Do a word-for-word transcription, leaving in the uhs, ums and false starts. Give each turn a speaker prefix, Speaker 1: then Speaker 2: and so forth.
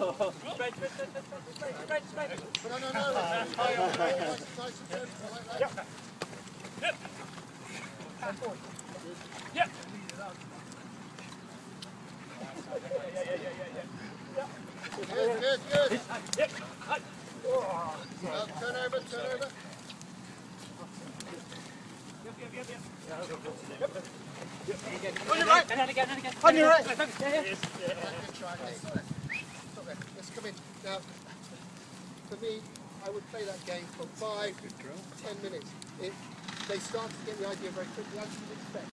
Speaker 1: Straight, straight, straight, straight, straight, straight.
Speaker 2: No, no, no. Nice and gentle like that.
Speaker 1: Yep. Yep. Yep.
Speaker 2: Good, good, good.
Speaker 1: Yep.
Speaker 2: Now, turn over, turn over.
Speaker 1: Yep, yep, yep, yep. Yep. On your right. And then again, and again. On your right. Yeah, yeah.
Speaker 2: Good try. Hey, stop there. Stop there. Let's come in. Now, for me, I would play that game for five, ten minutes. It, they start to get the idea very quickly, as you would expect.